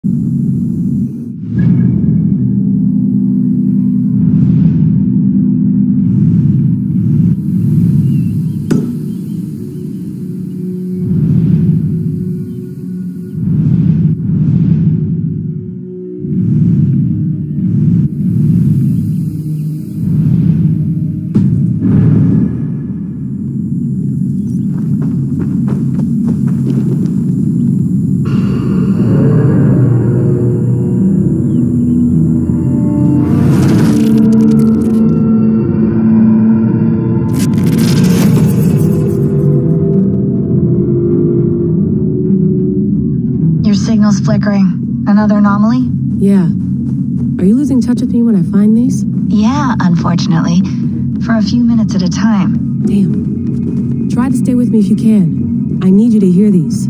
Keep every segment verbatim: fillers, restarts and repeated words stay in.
Signal's flickering. Another anomaly? Yeah. Are you losing touch with me when I find these? Yeah, unfortunately. For a few minutes at a time. Damn. Try to stay with me if you can. I need you to hear these.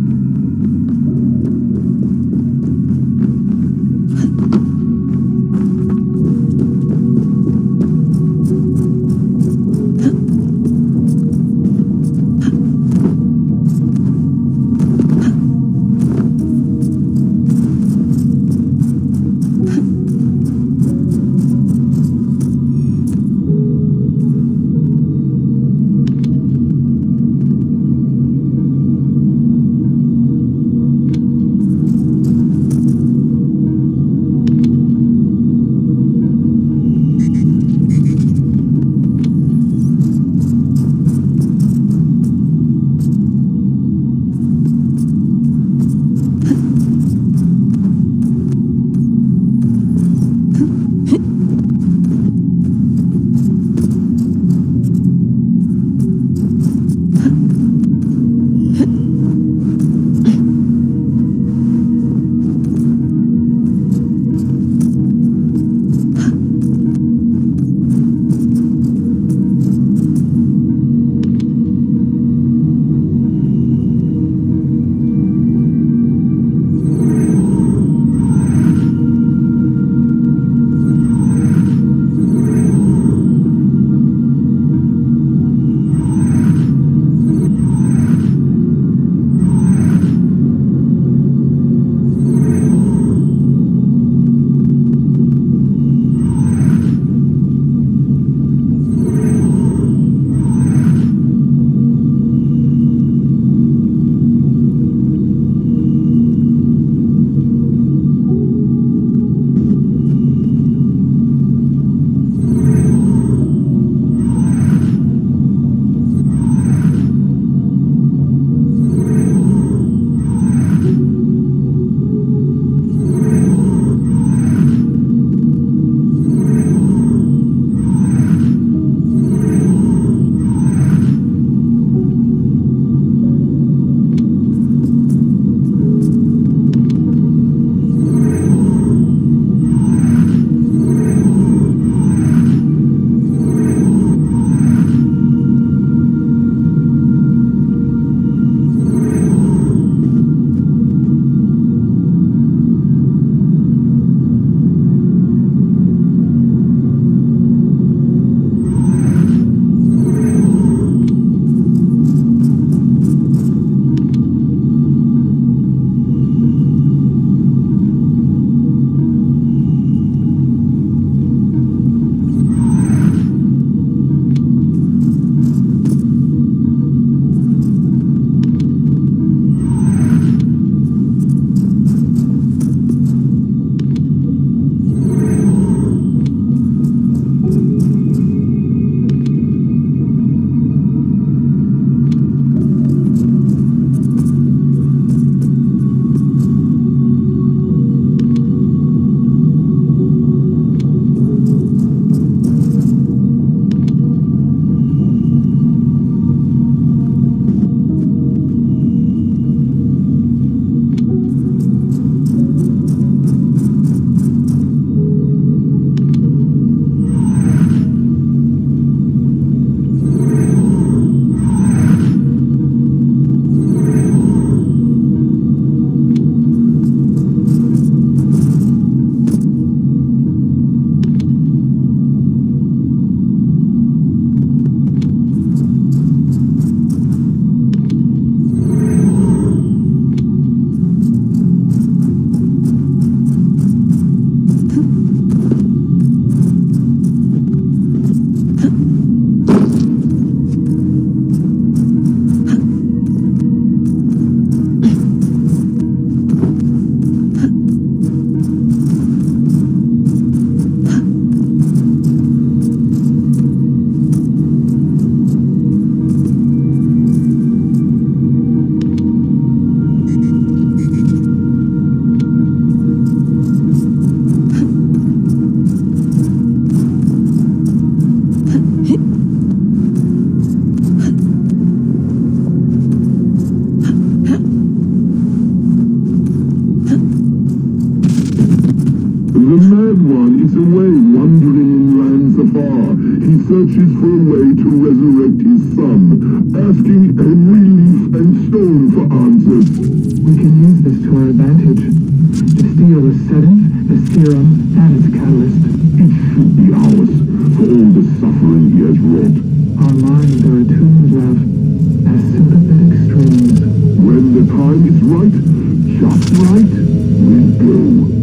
Red One is away wandering in lands afar. He searches for a way to resurrect his son, asking every leaf and stone for answers. We can use this to our advantage. To steal the seventh, the serum, and its catalyst. It should be ours, for all the suffering he has wrought. Our minds are attuned, love, as sympathetic strings. When the time is right, just right, we'll go.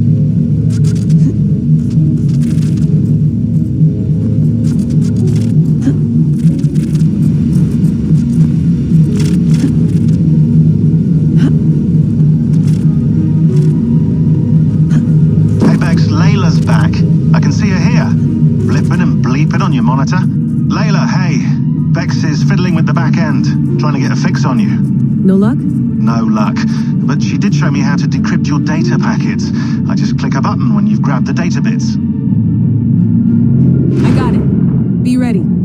Back. I can see her here, blipping and bleeping on your monitor. Layla, hey. Vex is fiddling with the back end, trying to get a fix on you. No luck? No luck. But she did show me how to decrypt your data packets. I just click a button when you've grabbed the data bits. I got it. Be ready.